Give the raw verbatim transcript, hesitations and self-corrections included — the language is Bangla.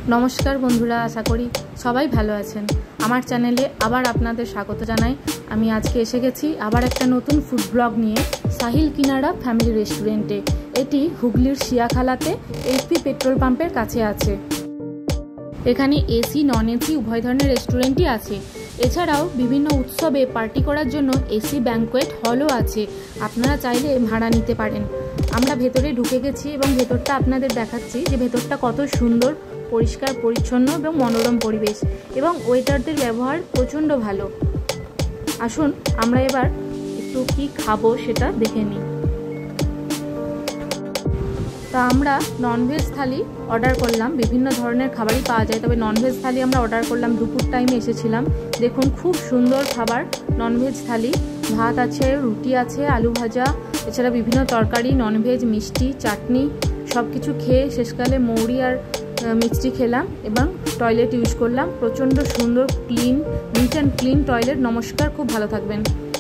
नमस्कार बंधुरा आशा करी सबाई भालो आछेन। आमार चैनेले आबार आपनादेर स्वागत जानाई। आमी आजके एसे गेছি आबार एकटा नतून फुड ब्लग निये साहिल किनारा फैमिली रेस्टुरेंटे। एटी हुगलिर शियाखालाते एचपी पेट्रोल पाम्पेर काछे आछे। एखाने एसि नन एसि उभय धरनेर रेस्टुरेंटई आछे। एछाड़ाओ विभिन्न उत्सवे पार्टी करार जोन्नो एसि बैंकुएट हलও आछे, आपनारा चाइले भाड़ा निते पारेन। आमरा भेतरे ढुके गेছি এবং ভেতরটা আপনাদের দেখাচ্ছি যে ভেতরটা কত সুন্দর, পরিষ্কার পরিচ্ছন্ন এবং মনোরম পরিবেশ এবং ওয়েটারদের ব্যবহার প্রচণ্ড ভালো। আসুন আমরা এবার একটু কি খাবো সেটা দেখে নিই। তো আমরা ননভেজ থালি অর্ডার করলাম। বিভিন্ন ধরনের খাবারই পাওয়া যায়, তবে ননভেজ থালি আমরা অর্ডার করলাম। দুপুর টাইমে এসেছিলাম। দেখুন খুব সুন্দর খাবার, ননভেজ থালি। ভাত আছে, রুটি আছে, আলু ভাজা, এছাড়া বিভিন্ন তরকারি, ননভেজ, মিষ্টি, চাটনি সব কিছু খেয়ে শেষকালে মৌরি আর মিষ্টি খেলাম এবং টয়লেট ইউজ করলাম। প্রচণ্ড সুন্দর, clean, neat and clean toilet. নমস্কার, খুব ভালো থাকবেন।